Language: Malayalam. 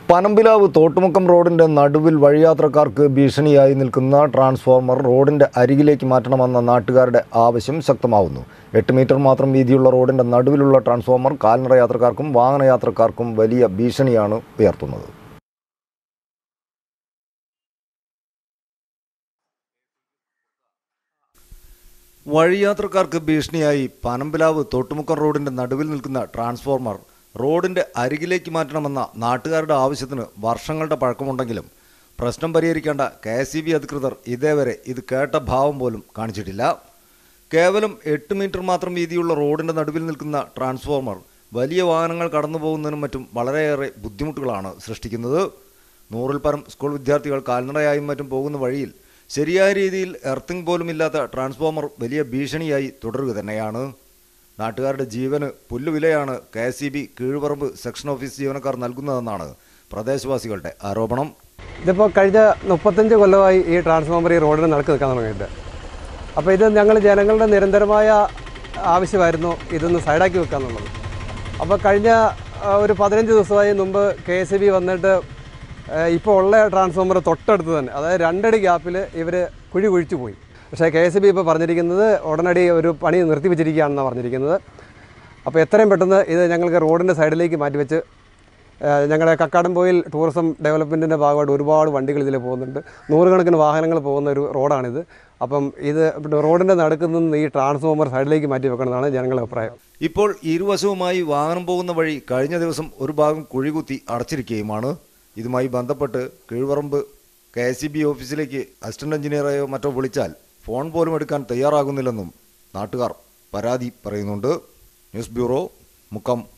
പനമ്പിലാവ് തോട്ടുമുക്കം റോഡിന്റെ നടുവിൽ വഴിയാത്രക്കാർക്ക് ഭീഷണിയായി നിൽക്കുന്ന ട്രാൻസ്ഫോർമർ റോഡിന്റെ അരികിലേക്ക് മാറ്റണമെന്ന നാട്ടുകാരുടെ ആവശ്യം ശക്തമാവുന്നു. 8 മീറ്റർ മാത്രം വീതിയുള്ള റോഡിന്റെ നടുവിലുള്ള ട്രാൻസ്ഫോർമർ കാൽനട യാത്രക്കാർക്കും വാഹനയാത്രക്കാർക്കും വലിയ ഭീഷണിയാണ് ഉയർത്തുന്നത്. വഴിയാത്രക്കാർക്ക് ഭീഷണിയായി പനമ്പിലാവ് തോട്ടുമുക്കം റോഡിന്റെ നടുവിൽ നിൽക്കുന്ന ട്രാൻസ്ഫോർമർ റോഡിന്റെ അരികിലേക്ക് മാറ്റണമെന്ന നാട്ടുകാരുടെ ആവശ്യത്തിന് വർഷങ്ങളുടെ പഴക്കമുണ്ടെങ്കിലും പ്രശ്നം പരിഹരിക്കേണ്ട KSEB അധികൃതർ ഇതേവരെ ഇത് കേട്ട ഭാവം പോലും കാണിച്ചിട്ടില്ല. കേവലം 8 മീറ്റർ മാത്രം വീതിയുള്ള റോഡിന്റെ നടുവിൽ നിൽക്കുന്ന ട്രാൻസ്ഫോർമർ വലിയ വാഹനങ്ങൾ കടന്നു പോകുന്നതിനും മറ്റും വളരെയേറെ ബുദ്ധിമുട്ടുകളാണ് സൃഷ്ടിക്കുന്നത്. 100-ൽ പരം സ്കൂൾ വിദ്യാർത്ഥികൾ കാൽനടയായും മറ്റും പോകുന്ന വഴിയിൽ ശരിയായ രീതിയിൽ എർത്തിങ് പോലും ഇല്ലാത്ത ട്രാൻസ്ഫോർമർ വലിയ ഭീഷണിയായി തുടരുക തന്നെയാണ്. നാട്ടുകാരുടെ ജീവന് പുല്ലുവിലയാണ് KSEB കീഴ്പറമ്പ് സെക്ഷൻ ഓഫീസ് ജീവനക്കാർ നൽകുന്നതെന്നാണ് പ്രദേശവാസികളുടെ ആരോപണം. ഇതിപ്പോൾ കഴിഞ്ഞ 35 കൊല്ലമായി ഈ ട്രാൻസ്ഫോമർ ഈ റോഡിന് നടക്ക് നിൽക്കാൻ തുടങ്ങിയിട്ട്. അപ്പോൾ ഇത് ഞങ്ങൾ ജനങ്ങളുടെ നിരന്തരമായ ആവശ്യമായിരുന്നു ഇതൊന്ന് സൈഡാക്കി വെക്കാന്നുള്ളത്. അപ്പോൾ കഴിഞ്ഞ ഒരു 15 ദിവസമായി മുമ്പ് KSEB വന്നിട്ട് ഇപ്പോൾ ഉള്ള ട്രാൻസ്ഫോമർ തൊട്ടടുത്ത് തന്നെ, അതായത് 2 അടി ഗ്യാപ്പിൽ ഇവർ കുഴി കുഴിച്ചു പോയി. പക്ഷേ KSEB ഇപ്പോൾ പറഞ്ഞിരിക്കുന്നത് ഉടനടി ഒരു പണി നിർത്തിവെച്ചിരിക്കുകയാണെന്നാണ് പറഞ്ഞിരിക്കുന്നത്. അപ്പോൾ എത്രയും പെട്ടെന്ന് ഇത് ഞങ്ങൾക്ക് റോഡിൻ്റെ സൈഡിലേക്ക് മാറ്റിവെച്ച്, ഞങ്ങളുടെ കക്കാടംപൊയിൽ ടൂറിസം ഡെവലപ്മെൻറ്റിൻ്റെ ഭാഗമായിട്ട് ഒരുപാട് വണ്ടികൾ ഇതിൽ പോകുന്നുണ്ട്. 100 കണക്കിന് വാഹനങ്ങൾ പോകുന്ന ഒരു റോഡാണിത്. അപ്പം ഇത് റോഡിൻ്റെ നടുക്ക് നിന്ന് ഈ ട്രാൻസ്ഫോമർ സൈഡിലേക്ക് മാറ്റി വെക്കണമെന്നാണ് ജനങ്ങളുടെ അഭിപ്രായം. ഇപ്പോൾ ഇരുവശവുമായി വാഹനം പോകുന്ന വഴി കഴിഞ്ഞ ദിവസം ഒരു ഭാഗം കുഴികുത്തി അടച്ചിരിക്കുകയുമാണ്. ഇതുമായി ബന്ധപ്പെട്ട് കീഴ്പറമ്പ് KSEB ഓഫീസിലേക്ക് അസിസ്റ്റന്റ് എഞ്ചിനീയറെയോ മറ്റോ വിളിച്ചാൽ ഫോൺ പോലും എടുക്കാൻ തയ്യാറാകുന്നില്ലെന്നും നാട്ടുകാർ പരാതി പറയുന്നുണ്ട്. News bureau, Mukkam.